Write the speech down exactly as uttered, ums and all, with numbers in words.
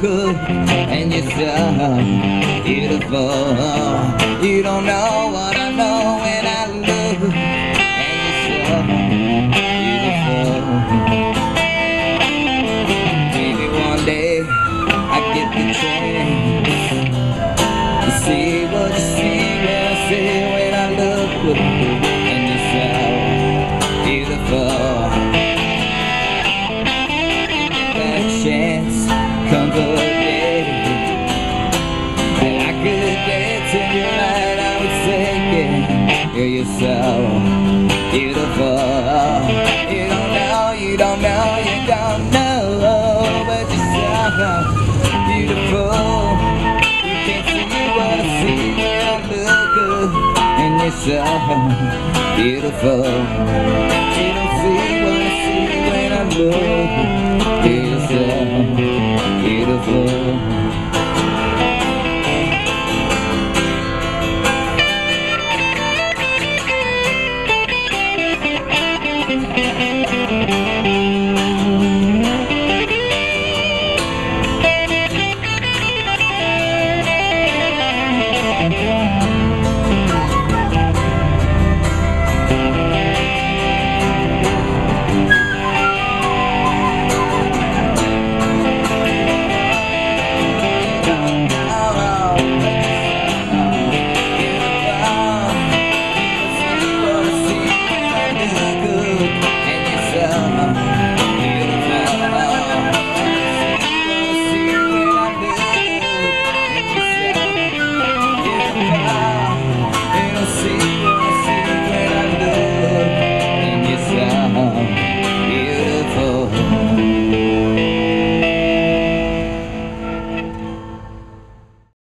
good and you're so beautiful. You don't know what I know when I look and you're so beautiful. Maybe one day I get the chance to see what you see when I see when I look good and you're so beautiful. Chance comes a day that I could dance in your light. I would sing it. You're so beautiful. You don't know, you don't know, you don't know, but you're so beautiful. You can't see what I see when I look good, and you're so beautiful. You don't see what I see when I look good.